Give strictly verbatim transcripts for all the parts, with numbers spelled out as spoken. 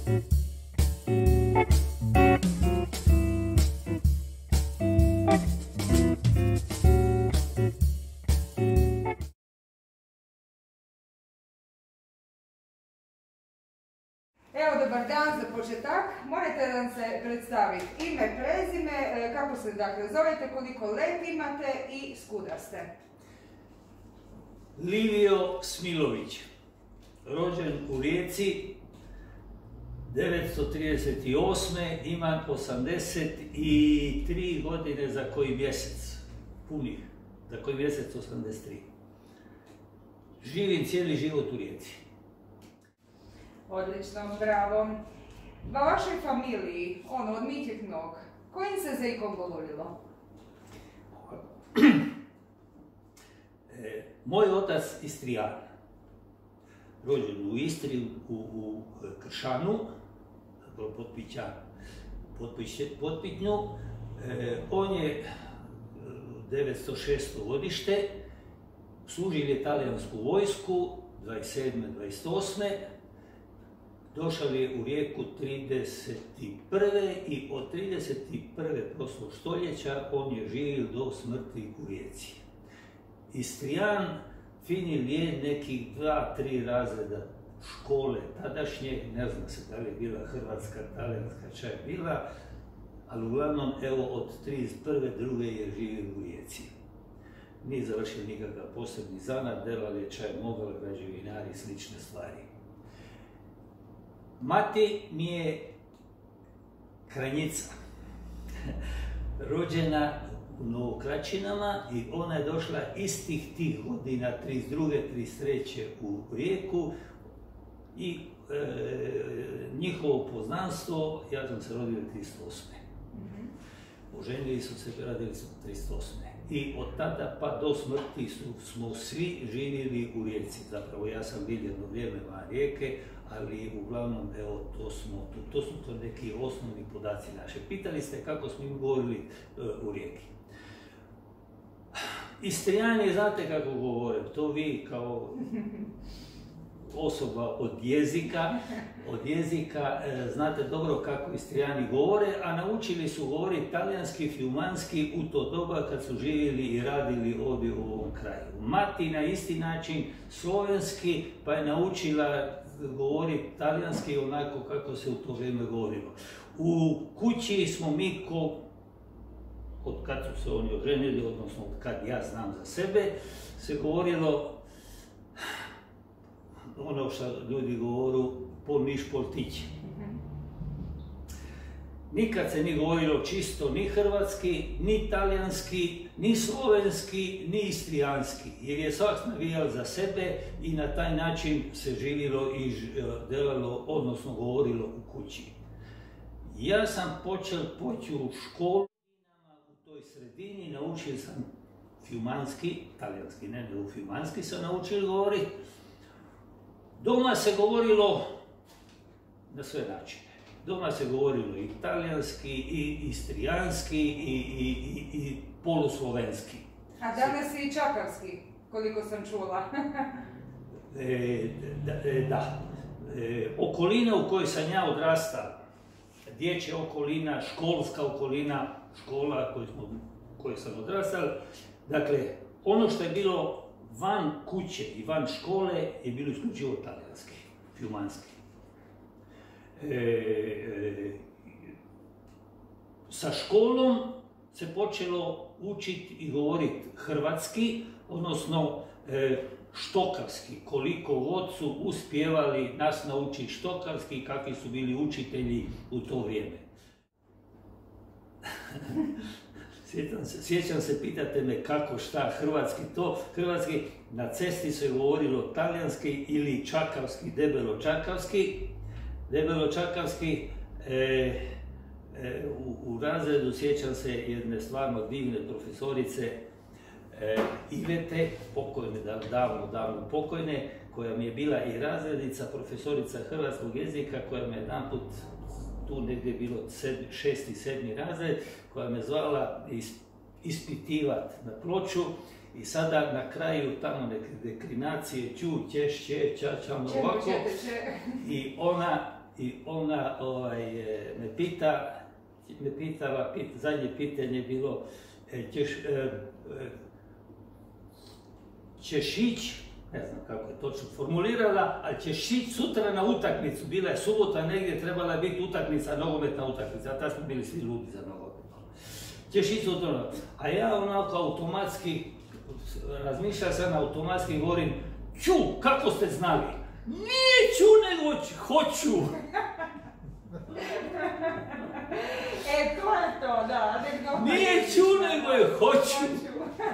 Evo, dobar dan za početak. Morate nam se predstaviti ime, prezime, kako se dakle zovete, koliko let imate i skuda ste. Livio Smilović, rođen u Rijeci devetsto trideset osme. Imam osamdeset tri godine za koji mjesec, punih, za koji mjesec osamdeset tri. Živim cijeli život u Rijeci. Odlično, bravo. Va vašoj familiji, ono, od mitih nog, kojim se jezikom govorilo? E, moj otac Istrijan, rođen u Istri, u, u Kršanu, Potpitnju. E, on je devetsto šesto godište, služio je talijansku vojsku, dvadeset sedme dvadeset osme. Došao je u Rijeku trideset prve i od trideset prve prošlog stoljeća on je živio do smrti u Rijeci. Istrijan finil je nekih dva, tri razreda škole tadašnje, ne znam se da li je bila hrvatska, talijanska, ča je bila, ali uglavnom evo od trideset prve druge je živio u Rijeci. Nije završio nikakav posebni zanat, delali je čaj mogao, građevinari i slične stvari. Mati mi je Kranjica, rođena u Novokraćinama i ona je došla istih tih godina, trideset druge trideset treće u Rijeku i e, njihovo poznanstvo, ja sam se rodio trideset osme. Mm-hmm. Oženili su se, radili su trideset osme. I od tada pa do smrti su, smo svi živjeli u Rijeci. Zapravo ja sam bio jedno vrijeme van Rijeke, ali uglavnom, evo, to, smo, to, to su to neki osnovni podaci naše. Pitali ste kako smo im govorili uh, u Rijeki. Istrijani, znate kako govore, to vi kao osoba od jezika, od jezika e, znate dobro kako Istrijani govore, a naučili su govoriti talijanski, fiumanski u to doba kad su živjeli i radili ovdje u ovom kraju. Mati na isti način slovenski, pa je naučila govoriti talijanski onako kako se u to vrijeme govorilo. U kući smo mi ko, od kad su se oni oženili, odnosno od kad ja znam za sebe, se govorilo ono što ljudi govoru pol miš, pol tić. Nikad se ni govorilo čisto ni hrvatski, ni talijanski, ni slovenski, ni istrijanski, jer je svak navijal za sebe i na taj način se živjelo i delalo, odnosno govorilo u kući. Ja sam počeo poći u školu, u toj sredini naučio sam fiumanski, talijanski ne, nego fiumanski sam naučio govoriti. Doma se govorilo na sve načine. Doma se govorilo i talijanski, i istrijanski, i, i, i, i poluslovenski. A danas i čakavski, koliko sam čula. e, da. E, da. E, okolina u kojoj sam ja odrastao, dječja okolina, školska okolina, škola koju smo, u kojoj sam odrastao, dakle, ono što je bilo van kuće i van škole je bilo isključivo talijanski, fiumanski. E, e, sa školom se počelo učiti i govoriti hrvatski, odnosno e, štokavski, koliko god su uspjevali nas naučiti štokavski i kakvi su bili učitelji u to vrijeme. Sjećam se, sjećam se, pitate me kako, šta, hrvatski to, hrvatski, na cesti se govorilo talijanski ili čakavski, debelo-čakavski. Debelo-čakavski, e, e, u, u razredu sjećam se jedne stvarno divne profesorice e, Ivete, pokojne, davno, davno pokojne, koja mi je bila i razrednica, profesorica hrvatskog jezika, koja me jedanput tu negdje bilo sedmi, šesti, sedmi razred, koja me zvala is, ispitivati na ploču i sada na kraju tamo neke deklinacije, ću, ćeš, će, ča, ča, ovako. I ona i ona ovaj, me pita, me pitala, pit, zadnje pitanje je bilo, ćeš, e, ćeš ići, ne znam kako je točno formulirala, ali ćeš ići sutra na utakmicu, bila je subota negdje, trebala je biti utakmica, nogometna utakmica, a tada smo bili svi ludi za nogomet. Ćeš ići sutra, a ja onako automatski, razmišljam sam automatski i govorim, ću, kako ste znali? Nije ću, nego hoću. E, to je to, da. Nije ću, nego je hoću.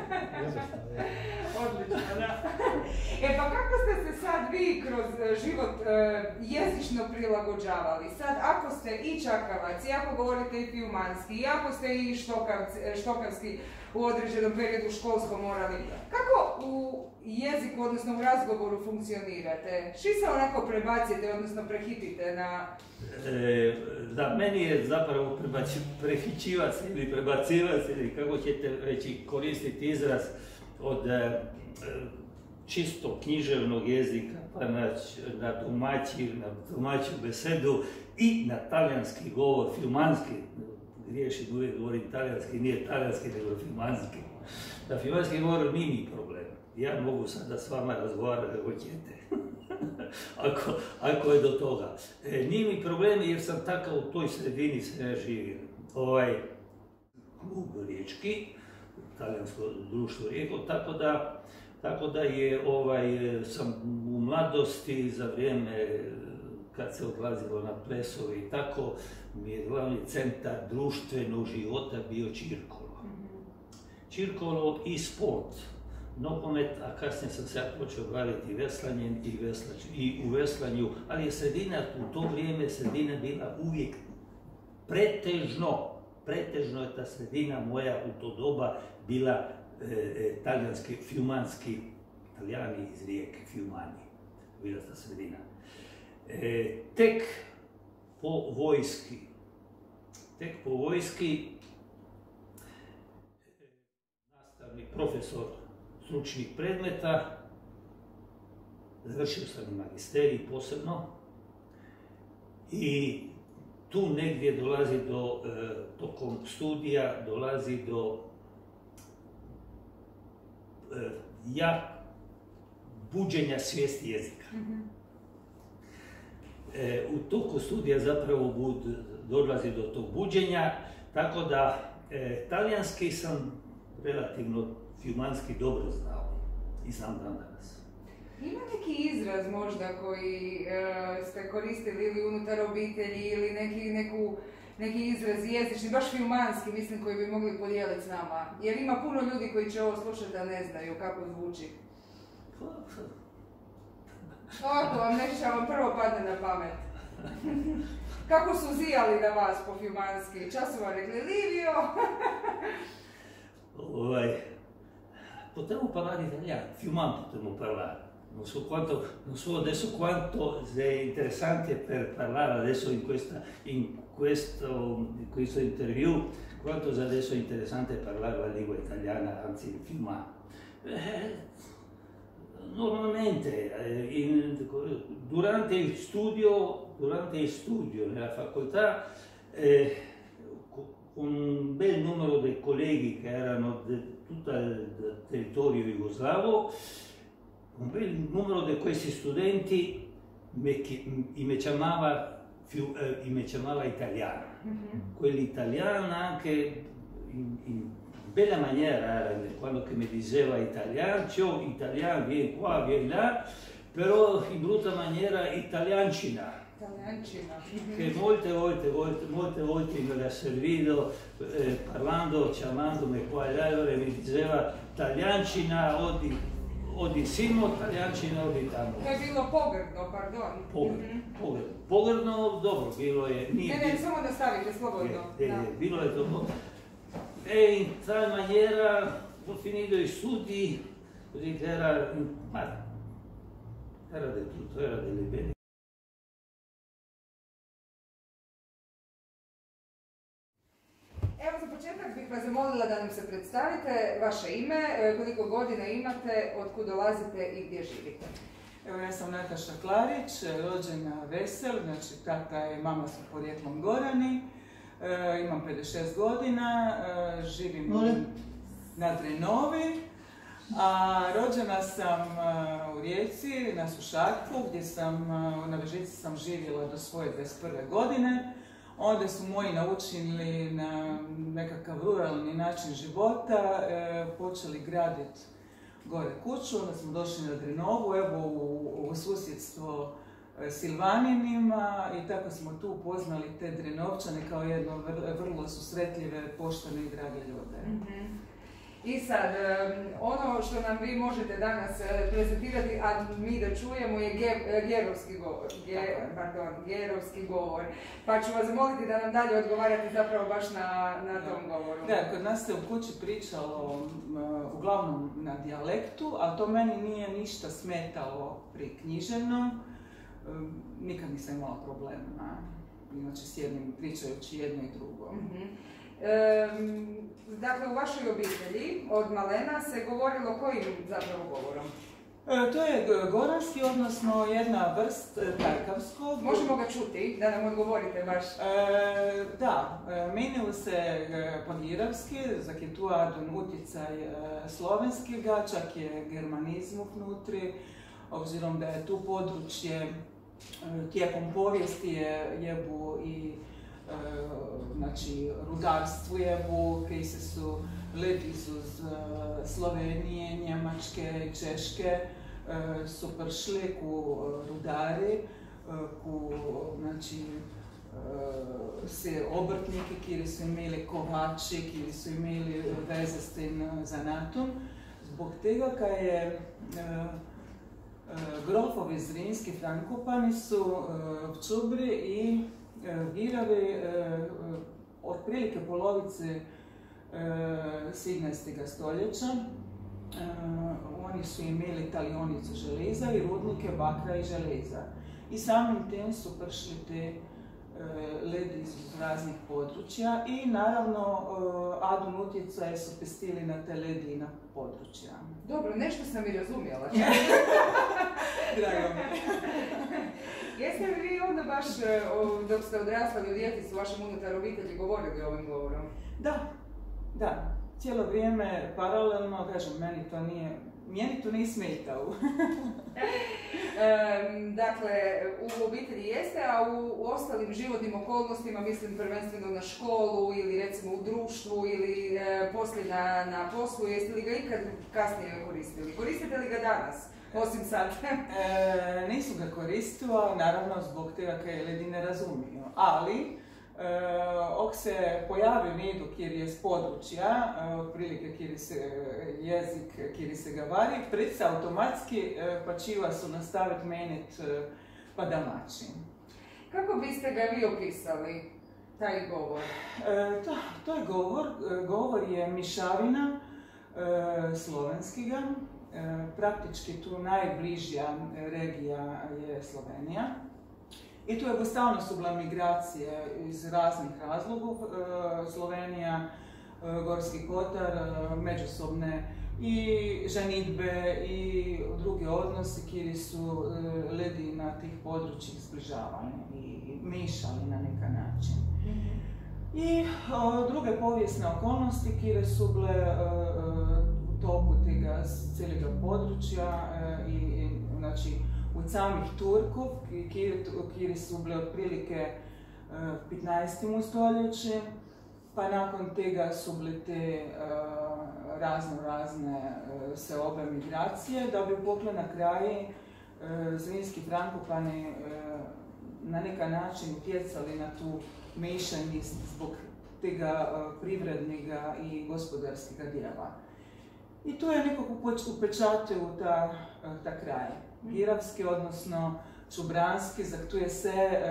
Odlično, da. E, pa kako ste se sad vi kroz život e, jezično prilagođavali? Sad, ako ste i čakavac, i ako govorite i fiumanski, i ako ste i štokavci, štokavski u određenom periodu školskom morali, kako u jeziku, odnosno u razgovoru funkcionirate? Ši se onako prebacite, odnosno prehitite na... E, da, meni je zapravo prebaci, prehićivac ili prebacivac, ili kako ćete reći, koristiti izraz od e, čisto književnog jezika, pa na, na domaći, na domaću besedu i na talijanski govor, fiumanski. Griješim, uvijek govorim talijanski, nije talijanski, nego fiumanski. Da fiumanski govor nije mi problem. Ja mogu sada s vama razgovarati kako ćete. ako, ako je do toga. E, nije mi problem jer sam takav u toj sredini se ja živim. Ovaj klub riječki, talijansko društvo Rijeko, tako da, tako da je ovaj, sam u mladosti za vrijeme kad se odlazilo na plesove i tako, mi je glavni centar društvenog života bio Čirkolo. Čirkolo i sport, nogomet, a kasnije sam se počeo baviti veslanjem i, veslač, i u veslanju, ali je sredina, u to vrijeme sredina bila uvijek pretežno, pretežno je ta sredina moja u to doba bila e, e, talijanski, fiumanski, Italijani iz Rijeke, fiumani, bila ta sredina. E, tek po vojski, tek po vojski, nastavni profesor stručnih predmeta, završio sam i magisterij posebno i tu negdje dolazi do, e, tokom studija, dolazi do e, ja, buđenja svijesti jezika. Mm-hmm. E, u toku studija zapravo bud, dolazi do tog buđenja, tako da e, talijanski sam relativno fiumanski dobro znao i znam dan danas. Ima neki izraz možda koji e, ste koristili ili unutar obitelji ili neki, neku, neki izraz jezični, baš fiumanski, mislim, koji bi mogli podijeliti s nama? Jer ima puno ljudi koji će ovo slušati da ne znaju kako zvuči. Ovako vam nešto vam prvo padne na pamet. Kako su zijali na vas po fiumanski? Čas su vam rekli Livio? ovaj, potremo parlare italiano, fiumano potremo parlare. Non so quanto, non so adesso quanto è interessante per parlare adesso in, questa, in, questo, in questo interview, quanto adesso è interessante parlare la lingua italiana, anzi il fiumano. Eh, Normalmente, in, durante il studio, durante il studio nella facoltà, eh, con un bel numero di colleghi che erano di tutto il territorio jugoslavo, un bel numero di questi studenti me, me chiamava, eh, me chiamava italiano. Mm-hmm. Quell'italiano anche in, in bella maniera, quando che mi diceva italiano, ciao italiano, vieni qua, vieni là, però in brutta maniera italiancina. Italiancina. Che molte volte, volte, molte volte me l'ha servito eh, parlando, chiamandomi qua e là, allora mi diceva italiancina o di, o di Simo, italiancina o di tamo. To je bilo pogrdno, pardon. Pogrdno, mm-hmm. pogrdno. Pogrdno, dobro, bilo je... Nije, ne, ne, samo da stavite slobodno. Je, je, je, bilo je dobro. E in tal maniera ho finito i studi, così che era, ma, era del tutto, era delle belle. Evo za početak bih vas zamolila da nam se predstavite vaše ime, koliko godina imate, otkud dolazite i gdje živite. Evo, ja sam Nataša Klarić, rođena Vesel, znači tata i mama su porijeklom Gorani. E, imam pedeset šest godina, e, živim Molim? na Drenovi, a rođena sam uh, u Rijeci, na Sušaku, gdje sam, uh, na Vežici sam živjela do svoje dvadeset prve godine. Onda su moji naučili na nekakav ruralni način života, e, počeli graditi gore kuću, onda smo došli na Drenovu, evo u, u susjedstvo e, Silvaninima, i tako smo tu upoznali te Drenovčane kao jedno vrlo, vrlo susretljive, poštene i drage ljude. Mm-hmm. I sad, ono što nam vi možete danas prezentirati, a mi da čujemo, je gerovski govor. Ge, pardon, gerovski govor. Pa ću vas zamoliti da nam dalje odgovarate zapravo baš na, na tom govoru. Da, kod nas se u kući pričalo um, uglavnom na dijalektu, a to meni nije ništa smetalo pri književnom. Um, nikad nisam imala problema, inače s jednim pričajući jedno i drugo. Mm-hmm. Um, dakle, u vašoj obitelji od malena se govorilo kojim zapravo govorom? E, to je goranski, odnosno jedna vrst tarkavskog. Možemo ga čuti, da nam odgovorite baš. E, da, menilo se podgiravski, zak je tu adun utjecaj slovenskega, čak je germanizmu vnutri, obzirom da je tu područje tijekom povijesti je jebu i znači rudarstvu jebu, kaj se su lidi iz Slovenije, Njemačke i Češke su prišli ku rudari, ku znači se obrtniki, kjer su imeli kovači, kjer su imeli veze s tem zanatom. Zbog tega, kaj je grofovi Zrinski Frankopani su v Čubri i Giravi otprilike polovice sedemnaestega stoljeća. Oni su imeli talionicu železa i rudnike bakra i železa. I samim tem su prišli te ledi iz raznih područja i naravno adun utjecaje su pestili na te ledina područja. Dobro, nešto sam i razumjela. Drago mi. Jeste li vi onda baš, dok ste odrastali u djeci, su vašem unutar obitelji govorili ovim govorom? Da, da. Cijelo vrijeme paralelno, kažem, meni to nije, meni to nije smetalo. e, dakle, u obitelji jeste, a u, u ostalim životnim okolnostima, mislim prvenstveno na školu ili recimo u društvu ili e, poslije na, na poslu, jeste li ga ikad kasnije koristili? Koristite li ga danas? Osim sad. e, nisu ga koristila, naravno zbog toga kaj ljudi ne razumiju, ali e, ok se pojavi nedu kjer je s područja, e, otprilike kjer se jezik, kjer se gavari, pred se automatski e, pačiva su nastaviti menit e, pa domaći. Kako biste ga vi opisali, taj govor? E, to, to je govor, govor je mišavina e, slovenskiga. E, praktički tu najbližja regija je Slovenija. I tu je stalno su bila migracije iz raznih razloga. E, Slovenija, e, Gorski Kotar, e, međusobne i ženitbe i drugi odnosi kjer su e, ledi na tih područjih zbližavani i mišali na neka način. Mm-hmm. I o, druge povijesne okolnosti kjer su bile e, toku tega celega područja e, i znači od samih Turkov, kjer su bile otprilike e, v petnajstem stoljeću, pa nakon tega su bile te e, razno razne e, seobe migracije, da bi pokle na kraji e, Zrinski Frankopani e, na neka način utjecali na tu mešanist zbog tega e, privrednega i gospodarskega dijela. I to je nekako upečatio ta, ta kraj. Giravski, odnosno Čubranski, tu je se e,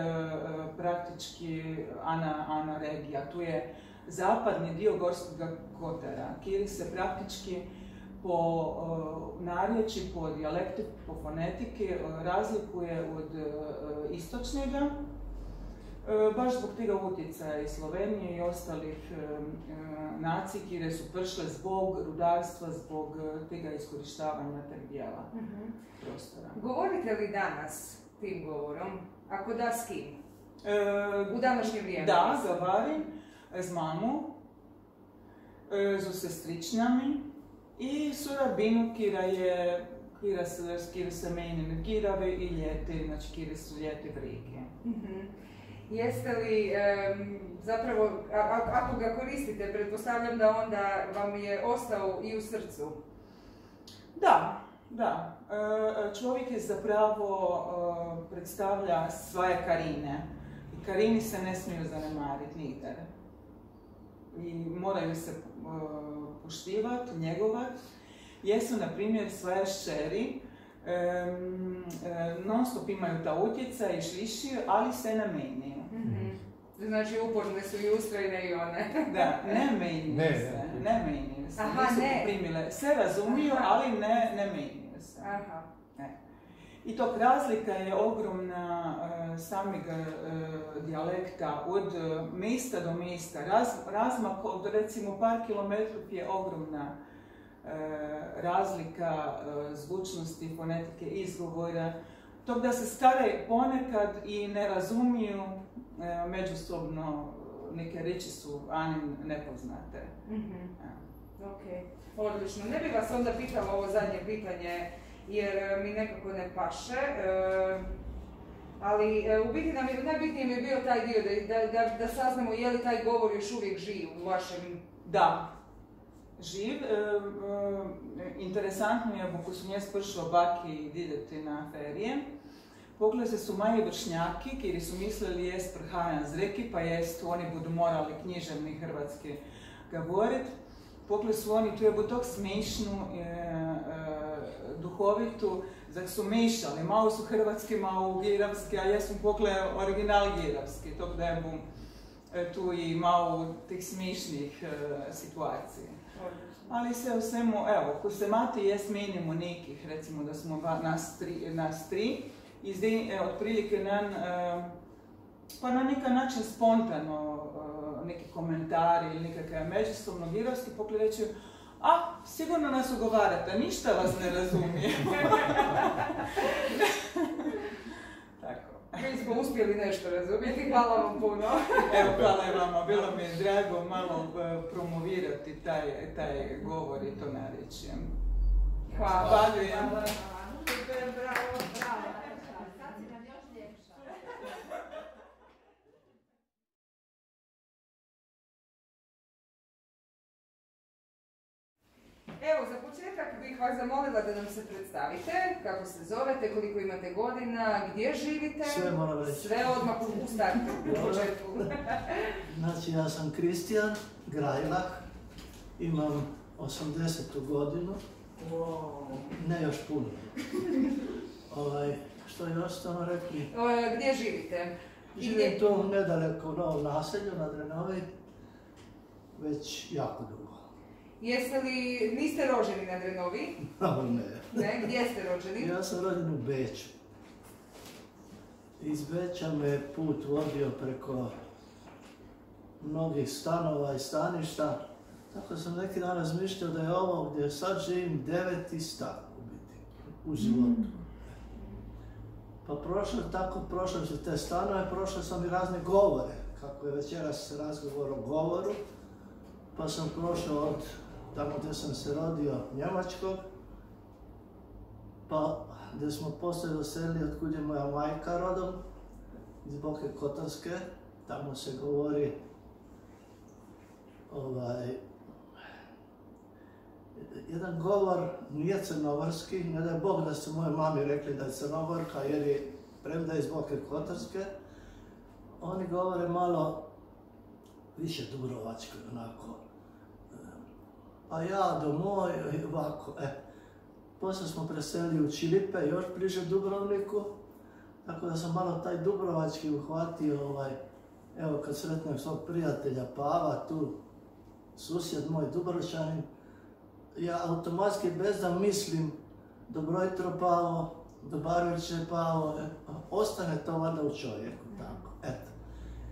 praktički ana, ana regija. Tu je zapadni dio Gorskog Kotara, kjer se praktički po e, narječi, po dijalektu, po fonetiki e, razlikuje od e, istočnjega. Baš zbog tega utjecaja iz Slovenije i ostalih nacij, kjer su prišle zbog rudarstva, zbog tega iskorištavanja teg dijela uh-huh. prostora. Govorite li danas tim govorom? Ako da, s kim? E, U današnje vrijeme? Da, govorim z mamo, z sestričnami i s rabinu, kjer je kjer se meni girave i ljete, znači kjer su ljete vrike. Uh-huh. Jeste li, um, zapravo, a, a, ako ga koristite, pretpostavljam da onda vam je ostao i u srcu? Da, da. E, čovjek je zapravo e, predstavlja svoje karine. I karini se ne smiju zanemariti nikad. I moraju se e, poštivati, njegovati. Jesu, na primjer, svoje ščeri, e, e, non stop imaju ta utjecaj i šlišiju, ali se ne menjaju. Mm-hmm. Znači uporne su i ustrojne i one. Da, ne menjaju ne, se, ne menjaju se. Aha, nisu ne. poprimile. Se razumiju, aha, ali ne, ne menjaju se. Aha. Ne. I tog razlika je ogromna uh, samog uh, dijalekta od uh, mjesta do mjesta. Raz, razmak od recimo par kilometrov je ogromna uh, razlika uh, zvučnosti, fonetike, izgovora. Tog da se stare ponekad i ne razumiju uh, međusobno, neke reči su ani nepoznate. Mm-hmm. Ja. Ok, odlično. Ne bih vas onda pitala ovo zadnje pitanje, jer mi nekako ne paše, e, ali e, u biti nam je, najbitnije mi je bio taj dio da, da, da saznamo je li taj govor još uvijek živ u vašem... Da, živ. E, e, interesantno je, ako su nje spršlo baki vidjeti na ferije, poglede su maji vršnjaki, kjer su mislili jest prhajan z reki, pa jest oni budu morali književni hrvatski govorit. Pogled su oni, tu je bilo tako smiješnu, e, e, duhovitu, zak su mešali, malo su hrvatski, malo giravski, a ja sam pogled original giravski, tako da je bom e, tu i malo tih smiješnih e, situacija. Ali se u svemu, evo, ko se mati jes menimo nekih, recimo da smo nas tri, nas tri i zdaj e, otprilike nan, e, pa na neki način spontano e, neki komentari ili nekakav međusobno giravski pogled reći, a, sigurno nas ugovarate, ništa vas ne razumije. Tako. Mi smo uspjeli nešto razumjeti, hvala vam puno. Evo, hvala i vama, bilo mi je drago malo uh, promovirati taj, taj govor i to narječje. Hvala. Hvala. Hvala. Super, bravo, bravo. Evo, za početak bih vas zamolila da nam se predstavite, kako se zovete, koliko imate godina, gdje živite. Sve moram reći. Sve odmah u startu, u početku. Znači, ja sam Kristijan Grajlah, imam osamdesetu godinu, Wow. ne još puno. ovaj, što je ostalo rekli? O, gdje živite? Živim gdje... tu nedaleko u Novom naselju, na Drenovi, već jako dugo. Jeste li, niste rođeni na Drenovi? No, ne. Ne, gdje ste rođeni? Ja sam rođen u Beču. Iz Beča me put vodio preko mnogih stanova i staništa. Tako sam neki dan razmišljao da je ovo gdje sad živim deveti stan u biti, u životu. Pa prošlo tako, prošlo su te stanove, prošlo sam i razne govore, kako je večeras razgovor o govoru. Pa sam prošao od tamo gdje sam se rodio, Njemačkog, pa gdje smo poslije doselili otkud je moja majka rodom, iz Boke Kotarske. Tamo se govori ovaj, jedan govor, nije crnogorski, ne da je Bog da su moje mami rekli da je Crnogorka jer je premda iz Boke Kotarske. Oni govore malo više dubrovačko, onako. A ja do moj, ovako, e. Poslije smo preselili u Čilipe, još bliže Dubrovniku, tako da sam malo taj dubrovački uhvatio, ovaj, evo kad sretnem svog prijatelja Pava, tu susjed moj Dubrovčanin, ja automatski bez da mislim dobro jutro Pavo, dobar večer Pavo, ostane to valjda u čovjeku, tako, eto.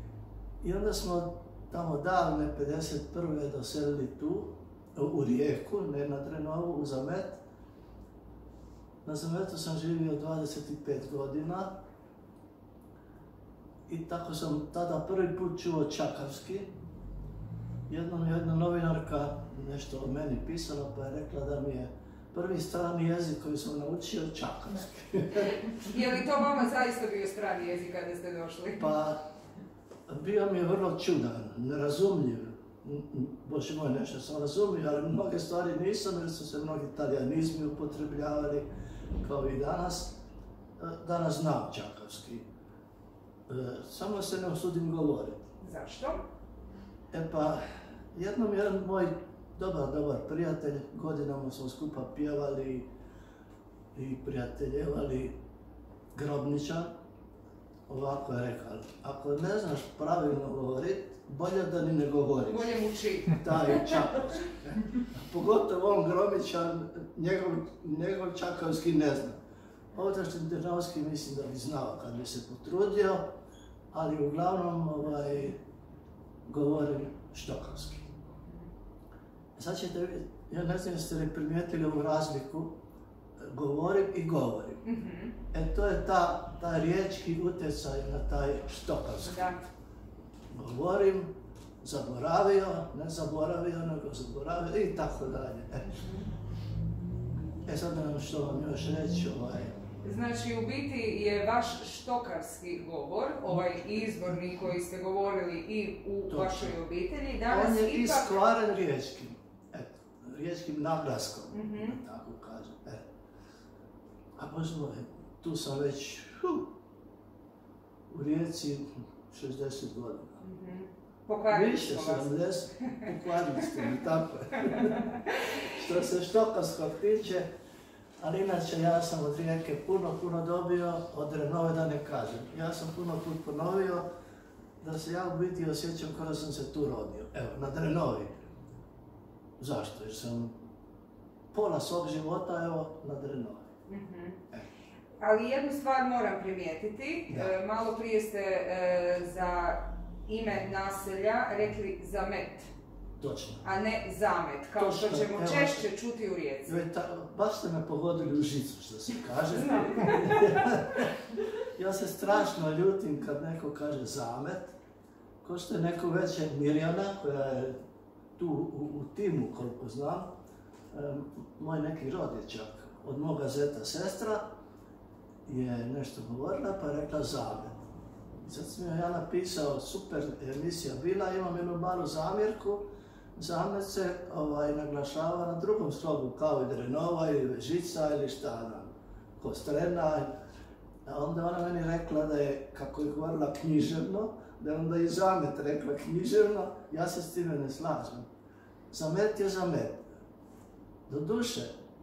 I onda smo tamo davne pedeset prve doselili tu, u Rijeku, ne na Drenovu, u Zamet. Na Zametu sam živio dvadeset pet godina i tako sam tada prvi put čuo čakavski. Jednom jedna novinarka nešto o meni pisala pa je rekla da mi je prvi strani jezik koji sam naučio čakavski. Je li to vama zaista bio strani jezik kada ste došli? Pa, bio mi je vrlo čudan, nerazumljiv. Bože moj, nešto sam razumio, ali mnoge stvari nisam jer su se mnogi talijanizmi upotrebljavali kao i danas. Danas znam čakavski. Samo se ne usudim govoriti. Zašto? E pa, jednom jedan moj dobar, dobar prijatelj, godinama smo skupa pjevali i prijateljevali, Grobničar, ovako je rekao, ako ne znaš pravilno govoriti, bolje da ni ne govoriš. Bolje muči. Taj čakavski. Pogotovo on Grobničar, njegov, njegov čakavski ne zna. Ovdašnji Drnovski mislim da bi znao kad bi se potrudio, ali uglavnom ovaj, govorim štokavski. Sad ćete vidjeti, ja ne znam jeste li primijetili ovu razliku, govorim i govorim. Mm-hmm. E to je ta, ta riječki utjecaj na taj štokavski. Da. Govorim, zaboravio, ne zaboravio, nego zaboravio i tako dalje. E, e sad ne znam što vam još reći. Ovaj. Znači, u biti je vaš štokavski govor, ovaj izvorni koji ste govorili i u Točno. vašoj obitelji, danas on je ipak... iskvaren riječkim, eto, riječkim naglaskom, Mm-hmm. tako kažem. E. A Bože moj, tu sam već hu, u Rijeci šezdeset godina. Mm-hmm. Pokvarili Više, smo vas. sedamdeset, pokvarili ste mi, tako je. Što se štokavskog tiče, ali inače ja sam od Rijeke puno, puno dobio, od Drenove da ne kažem. Ja sam puno put ponovio da se ja u biti osjećam kao da sam se tu rodio. Evo, na Drenovi. Zašto? Jer sam pola svog života, evo, na Drenovi. Mm-hmm. E. Ali jednu stvar moram primijetiti. Da. E, malo prije ste e, za ime naselja rekli Zamet, Točno. a ne Zamet, kao što Točno, ćemo evo. češće čuti u Rijeci. Joj, ta, baš ste me pogodili u žicu, što se kaže. Znam. Ja se strašno ljutim kad neko kaže Zamet, ko što je neko veće Mirjana, koja je tu u, u timu, koliko znam, e, moj neki rodječak od moga zeta sestra je nešto govorila pa je rekla Zamet. I sad sam joj ja napisao, super emisija bila, imam jednu malu zamjerku, Zamet se ovaj, naglašava na drugom slogu, kao i Drenova ili Vežica ili šta nam, Kostrena. A onda ona meni rekla da je, kako je govorila književno, da je onda i Zamet rekla književno, ja se s time ne slažem. Zamet je Zamet. Doduše,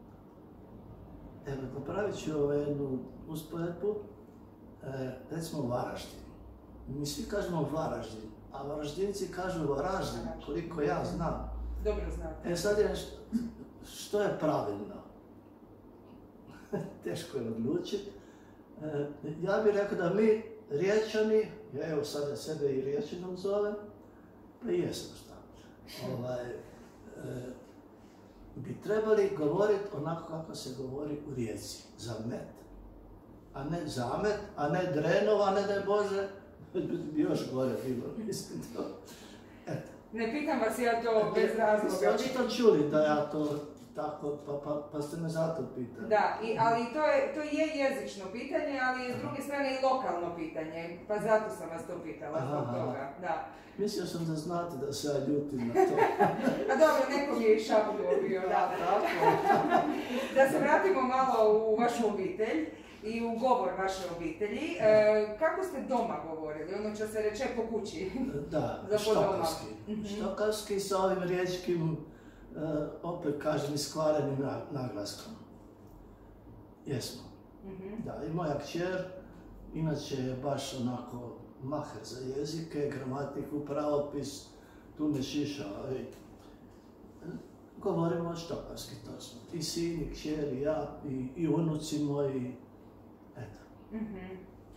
evo, popravit ću ovaj jednu usporedbu, e, recimo Varaždin. Mi svi kažemo Varaždin, a Varaždinci kažu Varaždin, koliko ja znam. Dobro znate. E sad je, što je pravilno? Teško je odlučiti. E, ja bih rekao da mi, Riječani, ja evo sad ja sebe i Riječanom zovem, pa i jesam šta, ovaj, e, bi trebali govoriti onako kako se govori u Rijeci, Zamet. A ne Zamet, a ne Drenova, ne daj Bože, bi još gore bilo, mislim to. Eto. Ne pitam vas ja to bez razloga. Ste očito čuli da ja to tako, pa, pa, pa ste me zato pitali. Da, i, ali to je, to je jezično pitanje, ali je s druge strane i lokalno pitanje, pa zato sam vas to pitala zbog Aha. toga. Da. Mislio sam da znate da se ja ljutim na to. A dobro, nekom je i šapnuo bio, da. Tako. Da se vratimo malo u vašu obitelj i u govor vaše obitelji. E, kako ste doma govorili? Ono će se reče po kući. Da, Za po doma. štokavski. Mhm. Štokavski sa ovim riječkim, uh, opet kažem, iskvarenim na- naglaskom. Jesmo. Mhm. Da, i moja kćer, inače je baš onako maher za jezike, gramatiku, pravopis, tu ne šiša, ali govorimo štokavski točno. I sin, i kćer, i ja, i, i unuci moji, eto. Mhm.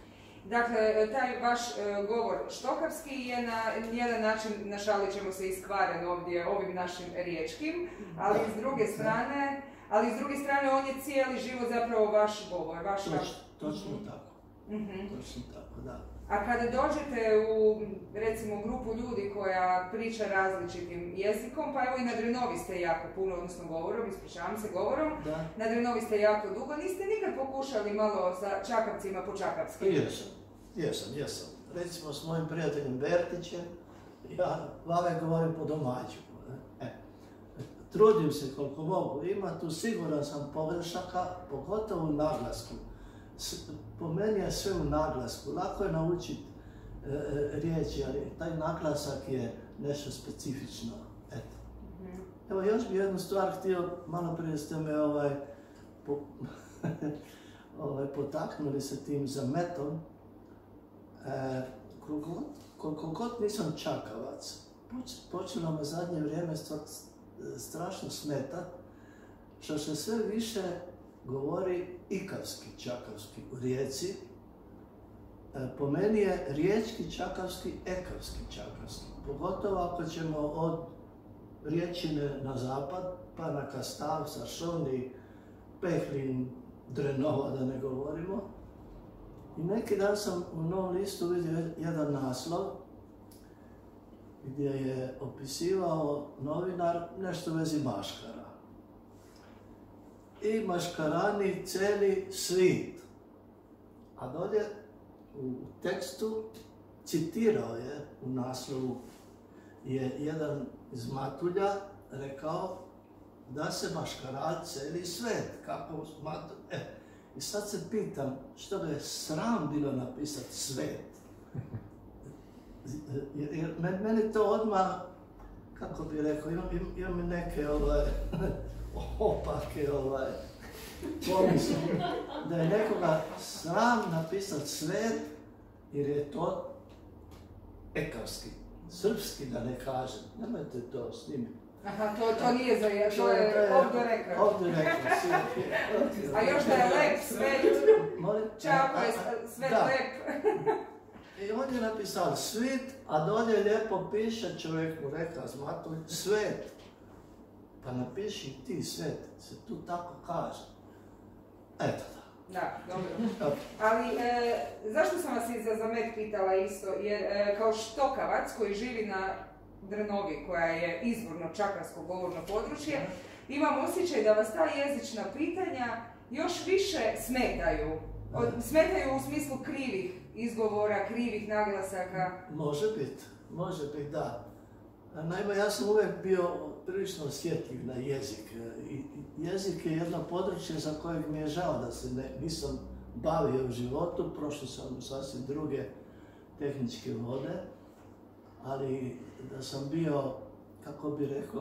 Dakle, taj vaš govor štokavski je na jedan način, našalit ćemo se iskvaren ovdje ovim našim riječkim, ali s druge strane, ali s druge strane on je cijeli život zapravo vaš govor, vaša... Točno, točno tako. Mm-hmm. Točno tako, da. A kada dođete u, recimo, grupu ljudi koja priča različitim jezikom, pa evo i na Drenovi ste jako puno, odnosno govorom, ispričavam se govorom, Da. na Drenovi ste jako dugo, niste nikad pokušali malo sa čakavcima po čakavski? Jesam, jesam, jesam. Recimo s mojim prijateljem Bertićem, ja vame govorim po domaću. E. Trudim se koliko mogu, ima tu siguran sam pogrešaka, pogotovo u naglasku. Po meni je sve u naglasku, lako je naučiti e, riječi, ali taj naglasak je nešto specifično. Eto. Mm-hmm. Evo još bi jednu stvar htio, malo prije ste me ovaj, po, ovaj, potaknuli se tim zametom. E, koliko, koliko god nisam čakavac, počelo me zadnje vrijeme stva, strašno smetat, što se sve više govori ikavski čakavski u Rijeci. E, po meni je riječki čakavski ekavski čakavski. Pogotovo ako ćemo od Riječine na zapad, pa na Kastav, Sašoni, Pehlin, Drenova, da ne govorimo. I neki dan sam u Novom listu vidio jedan naslov gdje je opisivao novinar nešto u vezi maškara. I maškarani celi svit. A dolje u tekstu citirao je u naslovu je jedan iz Matulja rekao da se maškarad celi svet. Kako Matulj... E, i sad se pitam što ga je sram bilo napisati svet. Jer meni to odmah, kako bi rekao, imam, imam i neke ovaj, opake ovaj, pomisli, da je nekoga sram napisati svet, jer je to ekavski, srpski da ne kažem. Nemojte to snimiti. Aha, to, to nije za je, to je ovdje rekao. Ovdje rekao, A još da je lep svet, čako je svet lep. I on je napisao svit, a dolje lijepo piše, čovjek mu rekao Zmatulj, svet. Pa napiši ti svet, se tu tako kaže. Eto da. Da, dobro. Ali e, zašto sam vas i za zamet pitala isto? Jer e, kao štokavac koji živi na Drnovi, koja je izvorno čakavsko govorno područje, imam osjećaj da vas ta jezična pitanja još više smetaju. Od, smetaju u smislu krivih izgovora, krivih naglasaka. Može biti, može biti, da. Naime, ja sam uvijek bio prilično osjetljiv na jezik. I jezik je jedno područje za kojeg mi je žao da se ne, nisam bavio u životu, prošao sam sasvim druge tehničke vode, ali da sam bio, kako bi rekao,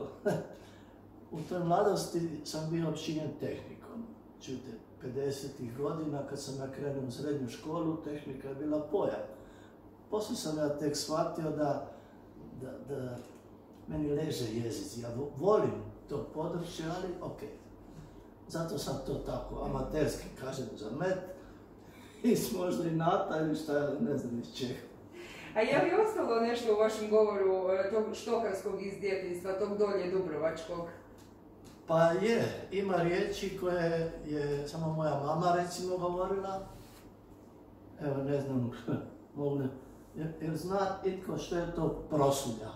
u toj mladosti sam bio općinjen tehnikom. Čujte, pedesetih godina kad sam ja krenuo u srednju školu, tehnika je bila pojam. Poslije sam ja tek shvatio da, da, da meni leže jezici. Ja volim to područje, ali ok. Zato sam to tako amaterski, kažem, za met. I možda i nata ili šta, ne znam iz čega. A je li ostalo nešto u vašem govoru tog štokavskog iz djetinjstva, tog dolje dubrovačkog? Pa je, ima riječi koje je samo moja mama recimo govorila. Evo, ne znam, molim, jer, jer zna itko što je to prosulja.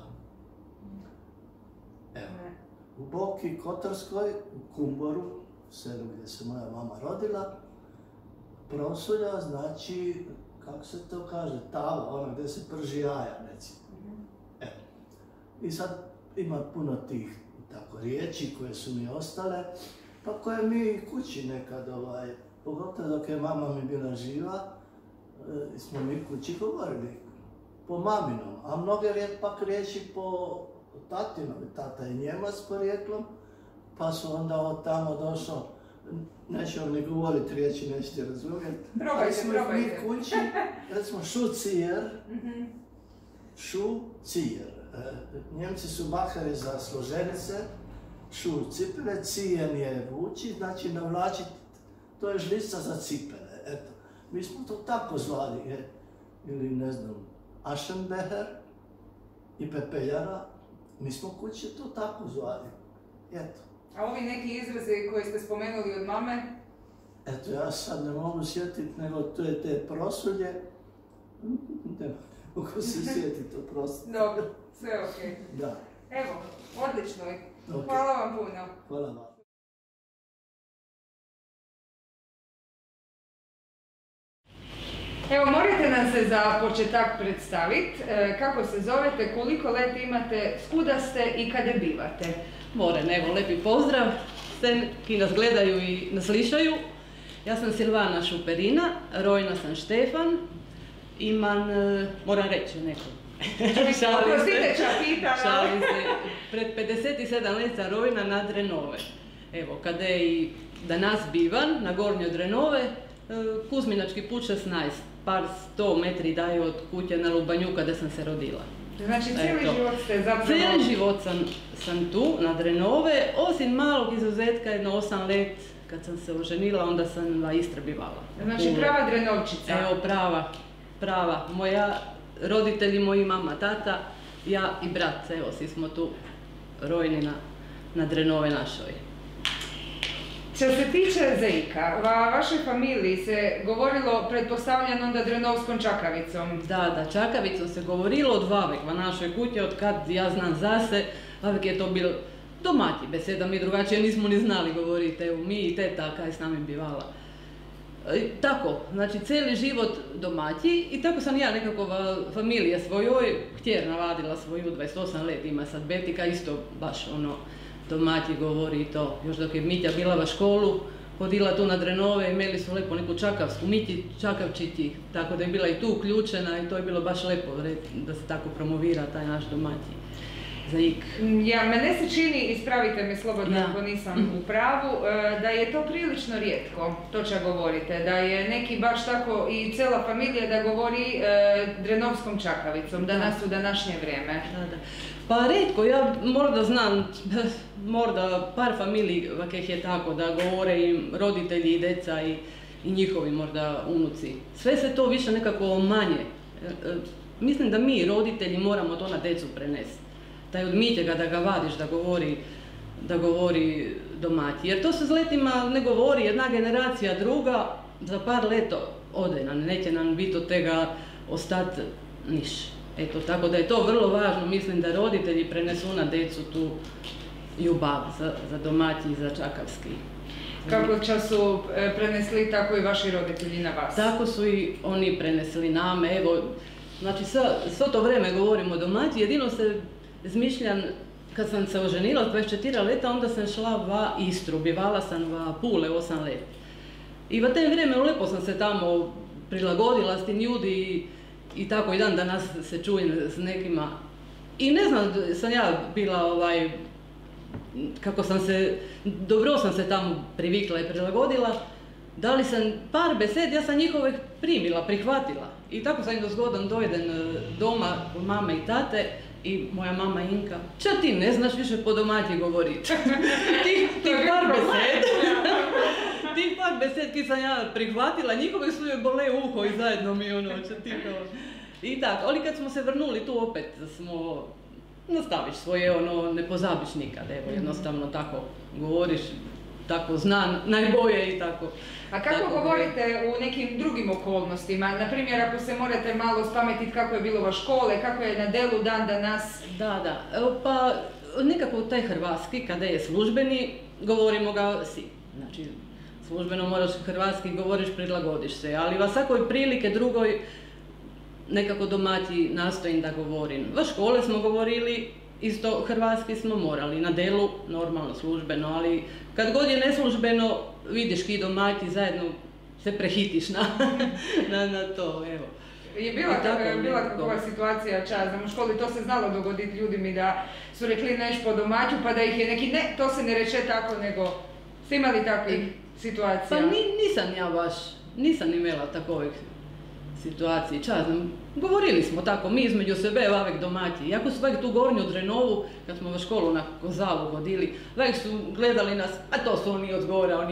Evo, u Boki Kotarskoj, u Kumboru, selu gdje se moja mama rodila, prosulja znači, kako se to kaže, tava, ona gdje se prži jaja, recimo. Evo, i sad ima puno tih tako riječi koje su mi ostale, pa koje mi kući nekad, ovaj, pogotovo dok je mama mi bila živa, e, smo mi kući govorili po maminom, a mnoge riječ, pak riječi po tatinom, tata je Njemac porijeklom, pa su onda od tamo došao, neću vam ni govoriti riječi, nećete razumjeti, ali smo ih mi kući, recimo šucijer, šucijer. Njemci su mahali za složenice, šu cipele, cijen je vući, znači navlačiti, to je žlica za cipele, eto. Mi smo to tako zvali, jer ili ne znam, Aschenbecher i pepeljara, mi smo kući to tako zvali. Eto. A ovi neki izrazi koji ste spomenuli od mame? Eto, ja sad ne mogu sjetiti, nego to je te prosulje. Ne mogu se sjetiti to prosulje. Dobro, sve okej. Okay. Da. Evo, odlično. Okay. Hvala vam puno. Hvala vam. Evo, morate nam se za početak predstaviti. Kako se zovete, koliko let imate, skuda ste i kada bivate? Moren, evo, lepi pozdrav. Sve ki nas gledaju i nas slišaju. Ja sam Silvana Šuperina, rojna sam Štefan. Imam, moram reći neko. Oprostite, čapita. Šalim se. Pred pedeset sedam let sam rojna na Drenove. Evo, kada je i danas bivan na Gornjoj Drenove, Kuzminački put šesnaest, par sto metri daje od kuće na Lubanju kada sam se rodila. Znači cijeli Eto. život ste zapravo... Cijeli život sam, sam tu, na Drenove, osim malog izuzetka, jedno osam let, kad sam se oženila, onda sam na Istra bivala. Znači prava Drenovčica? Evo, prava, prava. Moja roditelji, moji mama, tata, ja i brat, evo, svi smo tu rojni na, na Drenove našoj. Što se tiče Zeika, va vašoj familiji se govorilo, pretpostavljeno onda Drenovskom Čakavicom? Da, da, Čakavicom se govorilo od vavek, va našoj kući, od kad ja znam za se, vavek je to bilo domaći beseda, mi drugačije nismo ni znali govoriti, evo mi i teta kaj s nami bivala. E, tako, znači cijeli život domaći i tako sam ja nekako familija svojoj, htjer navadila svoju, dvadeset osam let ima sad Betika, isto baš ono, domaći govori to, još dok je Mitja bila u školu, hodila tu na Drenove, imeli su lepo neku čakavsku, Miti Čakavčići, tako da je bila i tu uključena i to je bilo baš lepo da se tako promovira taj naš domaći Zeik. Ja, mene se čini, ispravite me slobodno ja. ako nisam u pravu, da je to prilično rijetko, to čak govorite, da je neki baš tako i cijela familija da govori e, Drenovskom Čakavicom, danas u današnje vrijeme. Da, da. Pa rijetko, ja možda znam, možda par familiji kakih je tako da govore i roditelji i deca i, i njihovi možda unuci. Sve se to više nekako manje. E, e, mislim da mi roditelji moramo to na decu prenesti. Taj od Mitjega da ga vadiš da govori, da govori domaći. Jer to se s letima ne govori, jedna generacija druga za par leto ode nam, neće nam biti od tega ostati niš. Eto, tako da je to vrlo važno, mislim da roditelji prenesu na decu tu ljubav za, za domaći i za čakavski. Kako će su prenesli, tako i vaši roditelji na vas? Tako su i oni prenesli name, evo, znači sve to vrijeme govorimo o domaći, jedino se zmišljam, kad sam se oženila od dvadeset četiri leta, onda sam šla va Istru, bivala sam va Pule osam let. I va te vrijeme lepo sam se tamo prilagodila s tim ljudi i, i tako i dan danas se čujem s nekima. I ne znam, sam ja bila ovaj, kako sam se, dobro sam se tamo privikla i prilagodila, da li sam par besed, ja sam njihove primila, prihvatila. I tako sam im do zgodan dojeden doma od mame i tate i moja mama Inka. Ča ti ne znaš više po domaći govoriti? ti, ti par besed, ti par besed ki sam ja prihvatila, njihove su joj bole uho i zajedno mi ono, ča ti kao... I tako, ali kad smo se vrnuli tu opet smo, nastaviš svoje ono, ne pozabiš nikad, evo jednostavno tako govoriš, tako zna najbolje i tako. A kako tako govorite je u nekim drugim okolnostima? Naprimjer, ako se morate malo spametiti kako je bilo u škole, kako je na delu dan danas? Da, da, evo, pa nekako taj hrvatski, kada je službeni, govorimo ga si. Znači, službeno moraš hrvatski, govoriš, prilagodiš se, ali va svakoj prilike drugoj nekako domaći nastojim da govorim. Va škole smo govorili, isto hrvatski smo morali, na delu normalno službeno, ali kad god je neslužbeno vidiš ki domaći zajedno se prehitiš na, na, na to, evo. Je bila, tako, bila kakva situacija, čas, znam u školi, to se znalo dogoditi ljudima da su rekli neš po domaću, pa da ih je neki, ne, to se ne reče tako, nego ste imali takvih situacija? Pa ni, nisam ja baš, nisam imala takovih situaciji, čas znam, govorili smo tako, mi između sebe vavek domaći. Iako su vajek tu Gornju Drenovu, kad smo u školu na Kozalu vodili, vajek su gledali nas, a to su oni od gore, oni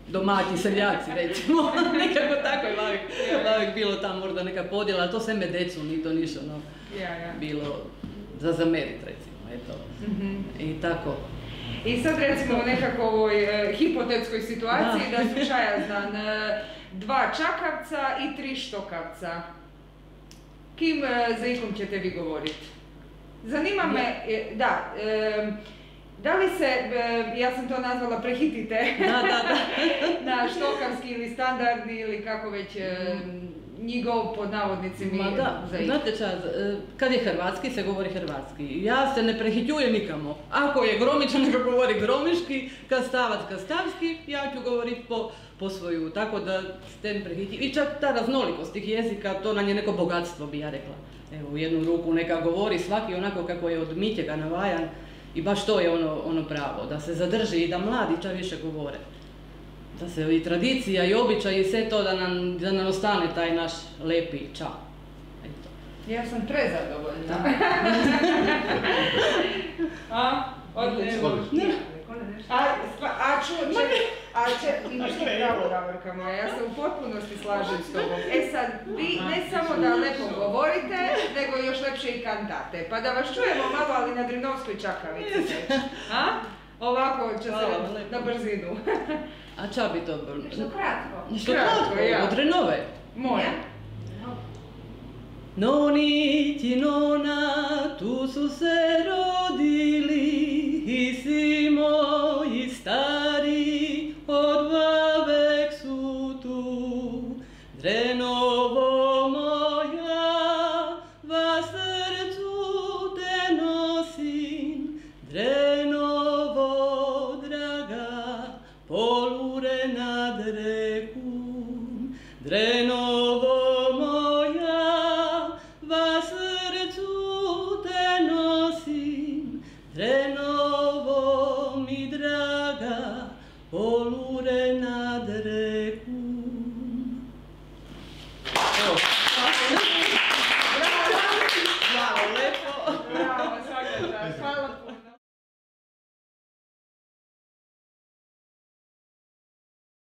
domaći seljaci, recimo. Nekako tako je lavik, lavik bilo tamo možda neka podjela, ali to sve me decu, ni to ništa, no, Ja, ja. bilo za zamerit, recimo, eto. Mhm. I tako. I sad recimo u nekakvoj e, hipotetskoj situaciji da, su čaja znam, e, dva čakavca i tri štokavca. Kim e, za ikom ćete vi govoriti? Zanima me, e, da, e, da li se, e, ja sam to nazvala prehitite, Da, da, da. na štokavski ili standardni ili kako već e, njigov pod navodnicima Ma da, za ik. znate čas, kad je hrvatski se govori hrvatski. Ja se ne prehitjujem nikamo. Ako je gromičan, neka govori gromiški, kad stavac kad stavski, ja ću govoriti po, po svoju, tako da ste ne prehitjujem. I čak ta raznolikost tih jezika, to nam je neko bogatstvo, bi ja rekla. Evo, u jednu ruku neka govori svaki onako kako je od Mitjega navajan i baš to je ono, ono pravo, da se zadrži i da mladi čak više govore. Da se i tradicija i običaj i sve to da nam, da nam ostane taj naš lepi ča. Eto. Ja sam prezadovoljna. A, odlično. A, stva- a ču, če, a če, imaš ti pravo, Davorka moja, ja se u potpunosti slažem s tobom. E sad, vi ne samo da lepo govorite, nego još lepše i kantate. Pa da vas čujemo malo, ali na Drinovskoj čakavici već. A? Ovako će se na brzinu. A ča bi to bilo? Nešto kratko. Nešto Kratko, kratko, ja. od Renove. Moja. Noni ti nona, tu su se rodili, i si moji stari, od vavek su tu. Drenovo moja, va srcu te nosim, Drenovo draga, polure nad rekum. Drenovo moja, va srcu te nosim, Drenovo mi draga, polure nad rekum. Evo. Bravo, Bravo, lepo. bravo, svaka čast. Hvala puno.